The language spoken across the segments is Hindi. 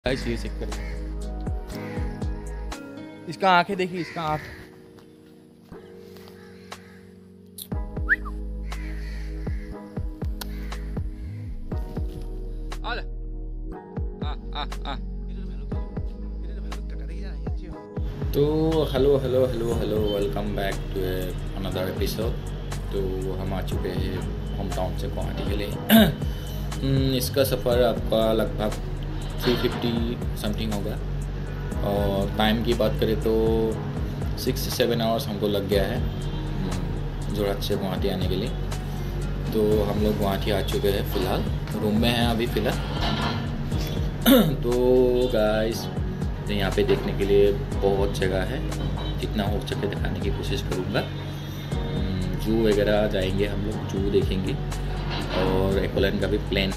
गाइस ये चेक करें, इसका आंखें देखिए, इसका आंख। तो hello hello hello hello, welcome back to another episode. तो हम आ चुके हैं होम टाउन से गुवाहाटी के लिए। इसका सफ़र आपका लगभग 350 समथिंग होगा और टाइम की बात करें तो 6 से 7 आवर्स हमको लग गया है जोरहाट से गुवाहाटी आने के लिए। तो हम लोग गुवाहाटी आ चुके हैं, फ़िलहाल रूम में हैं अभी फ़िलहाल। तो गाइस यहाँ पे देखने के लिए बहुत जगह है, जितना हो सके दिखाने की कोशिश करूँगा। जू वगैरह जाएंगे हम लोग, जू देखेंगे और एक्वालैंड का भी प्लान।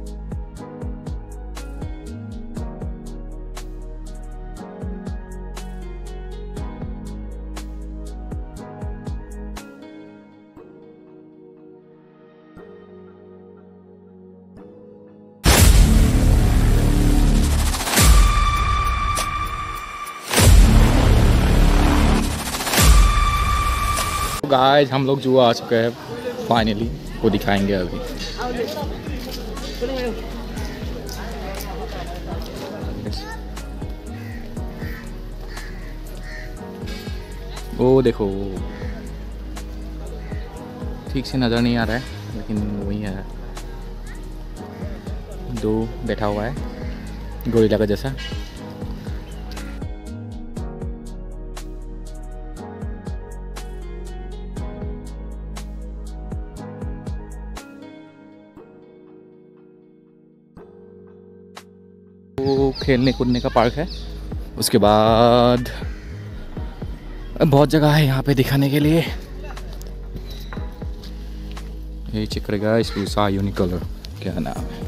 गाइस हम लोग जू आ चुके हैं फाइनली, वो दिखाएंगे अभी। वो देखो, ठीक से नज़र नहीं आ रहा है लेकिन वही है, दो बैठा हुआ है गोरिल्ला का जैसा। वो खेलने कूदने का पार्क है। उसके बाद बहुत जगह है यहाँ पे दिखाने के लिए। ये चेक करेगा इस उषा यूनिकलर, क्या नाम है।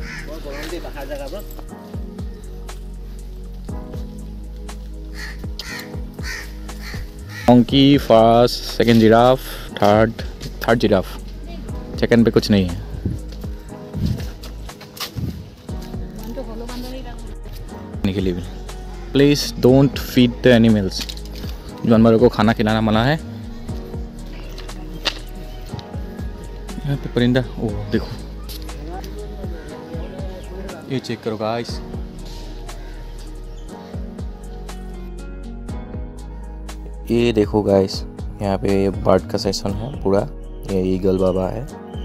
Monkey first, second giraffe, third giraffe, second पे कुछ नहीं है। के लिए भी please don't feed the animals, जानवरों को खाना खिलाना मना है। यहाँ पे परिंदा, ओह देखो, ये चेक करो गाइस। ये देखो गाइस, यहाँ पे बर्ड का सेक्शन है पूरा। ये ईगल बाबा है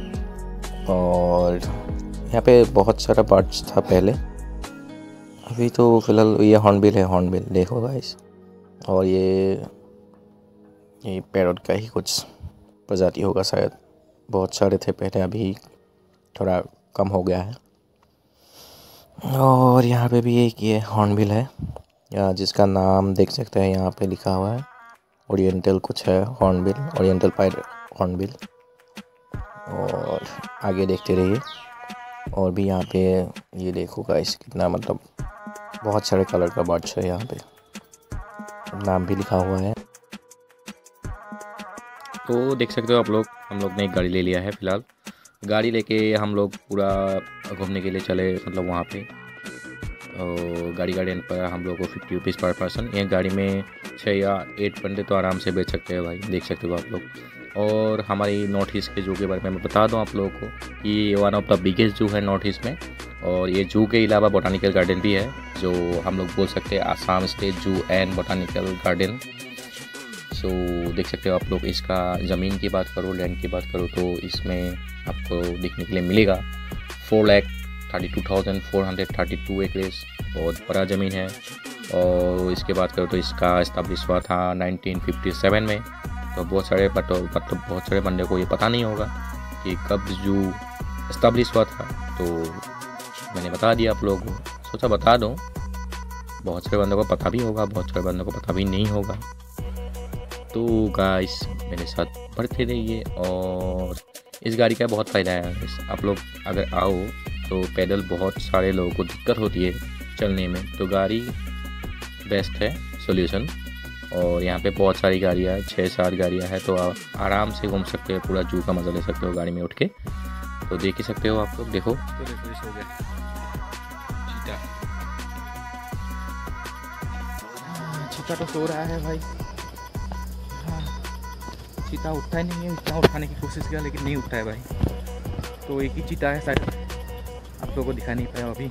और यहाँ पे बहुत सारा बर्ड्स था पहले, अभी तो फिलहाल ये हॉर्नबिल है, हॉर्नबिल देखो गाइस। और ये पैरट का ही कुछ प्रजाति होगा शायद, बहुत सारे थे पहले, अभी थोड़ा कम हो गया है। और यहाँ पे भी एक ये हॉर्नबिल है, जिसका नाम देख सकते हैं यहाँ पे लिखा हुआ है, ओरिएंटल कुछ है हॉर्नबिल, ओरिएंटल पाइड हॉर्नबिल। और आगे देखते रहिए। और भी यहाँ पे ये देखो गाइस, कितना मतलब बहुत सारे कलर का बर्ड्स है यहाँ पे, नाम भी लिखा हुआ है। तो देख सकते हो आप लोग, हम लोग ने एक गाड़ी ले लिया है फ़िलहाल। गाड़ी लेके हम लोग पूरा घूमने के लिए चले, मतलब वहाँ पे। और गाड़ी का रेंट पर हम लोग को 50 रुपीज़ पर पर्सन। एक गाड़ी में 6 या 8 बंदे तो आराम से बैठ सकते हैं भाई, देख सकते हो आप लोग। और हमारी नॉर्थ ईस्ट के जू के बारे में मैं बता दूं आप लोगों को कि ये वन ऑफ द बिगेस्ट जू है नॉर्थ ईस्ट में। और ये जू के अलावा बोटानिकल गार्डन भी है, जो हम लोग बोल सकते हैं Assam state zoo and botanical garden. So देख सकते हो आप लोग। इसका ज़मीन की बात करो, लैंड की बात करो, तो इसमें आपको देखने के लिए मिलेगा 4,32,432 एकड़स, बहुत बड़ा ज़मीन है। और इसके बात करो तो इसका इस्टेब्लिश हुआ था 1957 में। तो बहुत सारे बहुत सारे बंदे को ये पता नहीं होगा कि कब जू इस्टेब्लिश हुआ था, तो मैंने बता दिया आप लोगों को, सोचा बता दूं। बहुत सारे बंदों को पता भी होगा, बहुत सारे बंदों को पता भी नहीं होगा। तो गाइस मेरे साथ बढ़ते रहिए। और इस गाड़ी का बहुत फ़ायदा है, आप लोग अगर आओ तो पैदल बहुत सारे लोगों को दिक्कत होती है चलने में, तो गाड़ी बेस्ट है सॉल्यूशन। और यहाँ पे बहुत सारी गाड़ियाँ, 6-7 गाड़ियाँ हैं, तो आप आराम से घूम सकते हो, पूरा जू का मज़ा ले सकते हो गाड़ी में उठ के। तो देख ही सकते हो आप लोग, देखो। चीता तो सो रहा है भाई। हाँ, चीता उठता ही नहीं है, इतना उठाने की कोशिश किया लेकिन नहीं उठता है भाई। तो एक ही चीता है शायद, आप लोगों को दिखा नहीं पाया अभी।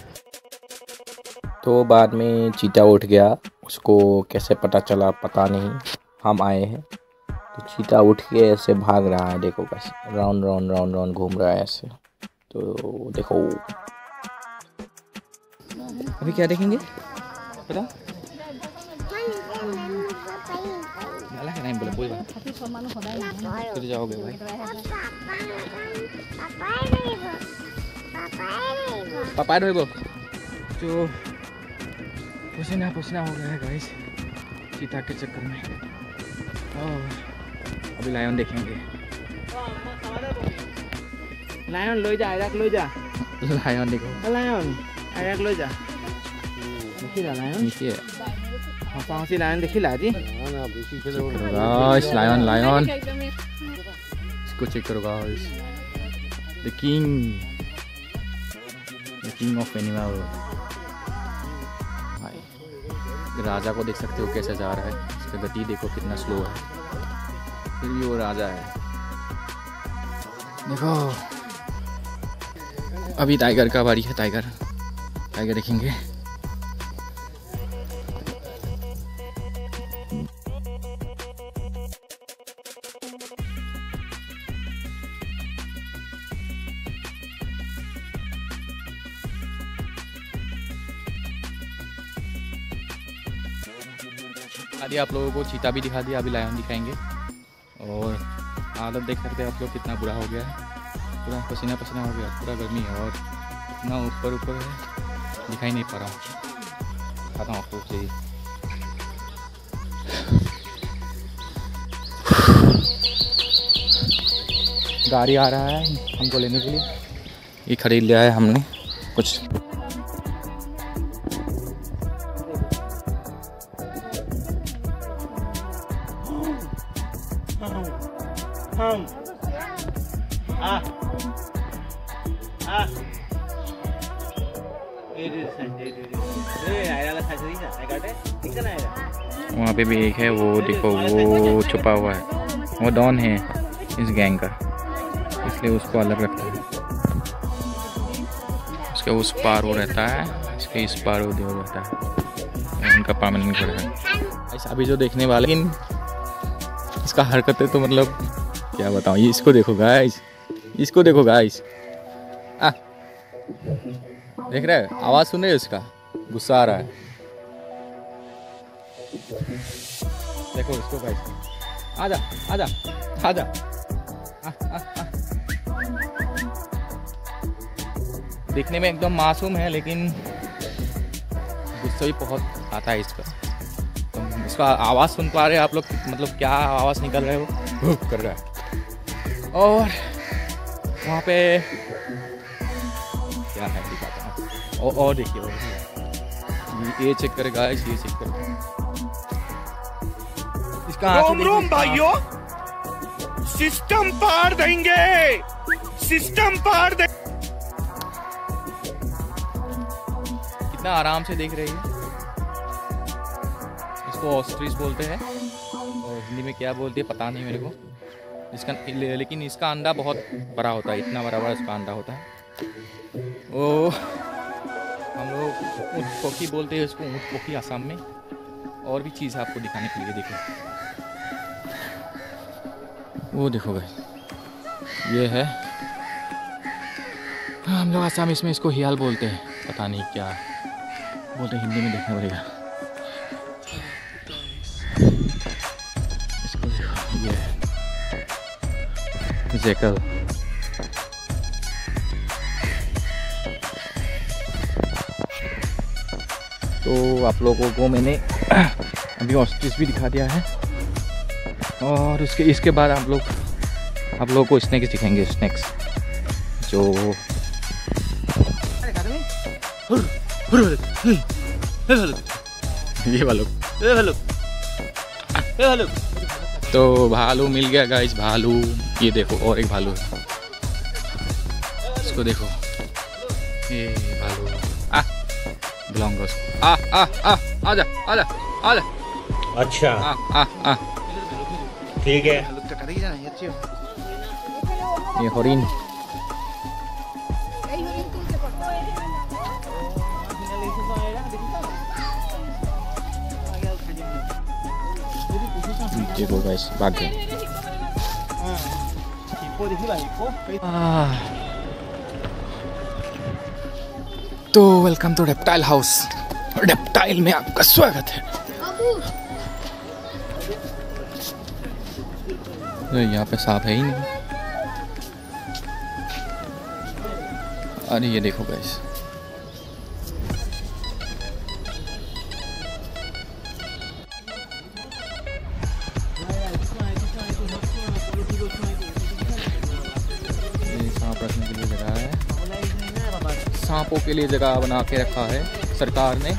तो बाद में चीता उठ गया, उसको कैसे पता चला पता नहीं, हम आए हैं तो चीता उठ के ऐसे भाग रहा है। देखो कैसे राउंड राउंड राउंड राउंड घूम रहा है ऐसे। तो देखो अभी क्या देखेंगे पता नहीं बोला कोई बात फिर जाओगे भाई। पापा रहो तो पसीना पसीना हो गया है गाइस चीता के चक्कर में। अभी लायन देखेंगे। लायन लो जा, आयरक लो जा। लायन देखो, लायन आयरक लो जा। देखिला लायन देखिए, हाँ पाँव से लायन देखिला जी। गाइस लायन लायन इसको चेक करो guys. The king of animal भाई। राजा को देख सकते हो कैसे जा रहा है, इसका गति देखो कितना स्लो है, फिर भी वो राजा है। देखो अभी टाइगर का बारी है। टाइगर देखेंगे। अभी आप लोगों को चीता भी दिखा दिया, अभी लायन दिखाएंगे। और हालत देख सकते हैं आप लोग कितना बुरा हो गया है, पूरा पसीना पसीना हो गया, पूरा गर्मी है और इतना ऊपर है दिखाई नहीं पा रहा हूँ। खाता हूँ आप लोग से गाड़ी आ रहा है हमको लेने के लिए, ये खरीद लिया है हमने कुछ। वहाँ पे भी एक है, वो देखो वो छुपा हुआ है, वो डॉन है इस गैंग का, इसलिए उसको अलग रखता है। उसके उस पार वो रहता है, इसके इस पार वो देव रहता है, उनका परमानेंट घर है। ऐसा अभी जो देखने वाले, लेकिन इसका हरकतें तो मतलब क्या बताऊँ। ये इसको देखो गाइस, इसको देखो गाइस, देख रहे हैं आवाज़ सुन रहे हो, इसका गुस्सा आ रहा है। देखो इसको गाइस, आजा आजा आजा। दिखने में एकदम मासूम है लेकिन गुस्सा भी बहुत आता है इसका। तो इसका आवाज़ सुन पा रहे हैं आप लोग, मतलब क्या आवाज़ निकल रहे हो कर रहा है। और वहाँ पे क्या है दिखाता हूँ, और देखिए ये चेक करे गाइस, ये चेक करे इसका। रोम भाइयों, सिस्टम पार देंगे, सिस्टम पार दे। कितना आराम से देख रही है। इसको ऑस्ट्रिच बोलते हैं और हिंदी में क्या बोलते हैं पता नहीं मेरे को इसका, लेकिन इसका अंडा बहुत बड़ा होता है, इतना बड़ा बड़ा इसका अंडा होता है। ओ हम लोग ऊँट पोकी बोलते हैं इसको, ऊँट पोकी आसाम में। और भी चीज़ है आपको दिखाने के लिए, देखो वो देखो भाई, ये है, हम लोग आसाम इसमें इसको हियाल बोलते हैं, पता नहीं क्या बोलते हैं, हिंदी में देखना पड़ेगा। इसको देखो, ये है जैकल। तो आप लोगों को मैंने अभी ऑस्ट्रिच भी दिखा दिया है, और इसके बाद आप लोगों को स्नैक्स दिखाएंगे। स्नैक्स जो ये वालों तो भालू मिल गया गाइस, भालू। ये देखो और एक भालू है, इसको देखो, ये भालू। बुलाऊंगा उसको, आजा आजा आजा आजा। अच्छा ठीक है। ये हरिण देखो गाइस भाग गए। तो welcome to reptile house. Reptile में आपका स्वागत है। यहाँ पे सांप है ही नहीं। अरे ये देखो गाइस, सांप रखने के लिए जगह है। सांपों के लिए जगह बना के रखा है सरकार ने।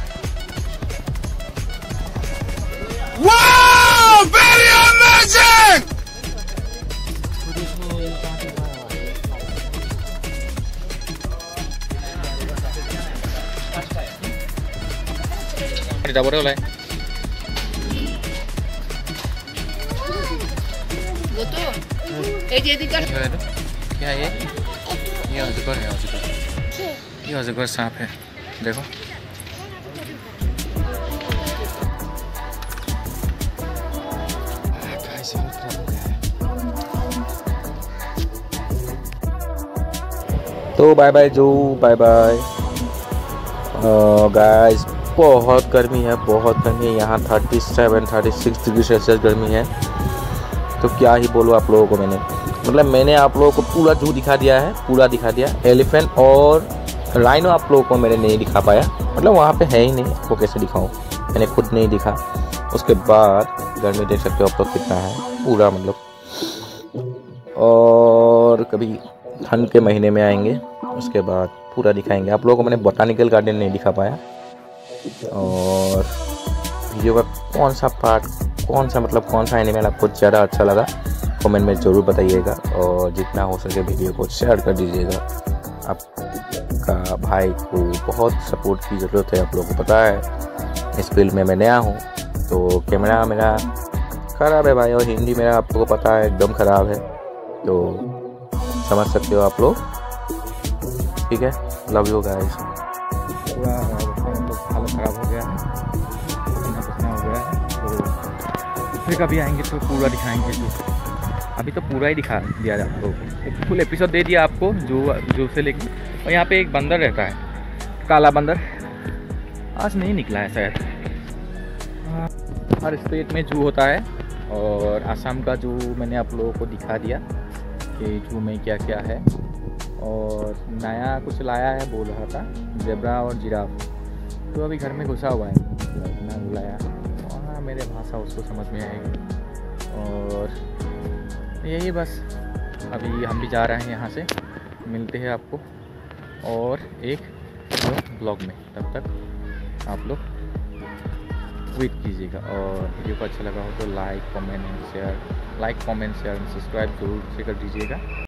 Wow! Very amazing! Tidak boleh. Betul. Jadi kan. क्या है ये अजगर है। अजगर, ये अजगर सांप है, देखो। तो बाय बाय जो, बाय बाय गाइस। बहुत गर्मी है, बहुत गर्मी है यहाँ। 37-36 डिग्री सेल्सियस गर्मी है। तो क्या ही बोलूँ आप लोगों को। मैंने आप लोगों को पूरा जू दिखा दिया है, पूरा दिखा दिया। एलिफेंट और राइनो आप लोगों को मैंने नहीं दिखा पाया, वहाँ पे है ही नहीं, आपको कैसे दिखाऊँ, मैंने खुद नहीं दिखा। उसके बाद गर्मी देख सकते हो आप लोग कितना है पूरा, और कभी ठंड के महीने में आएंगे, उसके बाद पूरा दिखाएंगे आप लोगों को। मैंने बोटानिकल गार्डन नहीं दिखा पाया। और वीडियो का कौन सा एनिमल आपको ज़्यादा अच्छा लगा कमेंट में ज़रूर बताइएगा। और जितना हो सके वीडियो को शेयर कर दीजिएगा। आपका भाई को बहुत सपोर्ट की ज़रूरत है, आप लोगों को पता है। इस फील्ड में मैं नया हूँ, तो कैमरा मेरा ख़राब है भाई, और हिंदी मेरा आपको पता है एकदम ख़राब है, तो समझ सकते हो आप लोग। ठीक है, लव यू गाइस। पूरा हालत ख़राब हो गया है, पसीना हो गया है। तो फिर कभी आएंगे तो पूरा दिखाएंगे। तो अभी तो पूरा ही दिखा दिया आपको, एक फुल एपिसोड दे दिया आपको जू से लेके। और यहाँ पे एक बंदर रहता है, काला बंदर। आज नहीं निकला है शायद। हर स्टेट में जू होता है, और असम का जू मैंने आप लोगों को दिखा दिया कि जू में क्या क्या है। और नया कुछ लाया है बोल रहा था, ज़ेब्रा और जिराफ। तो अभी घर में घुसा हुआ है, ना बुलाया वहाँ मेरे भाषा उसको समझ में आएगी। और यही बस, अभी हम भी जा रहे हैं यहाँ से। मिलते हैं आपको और एक ब्लॉग में। तब तक आप लोग वेट कीजिएगा। और वीडियो को अच्छा लगा हो तो लाइक कमेंट शेयर, सब्सक्राइब जरूर से कर दीजिएगा।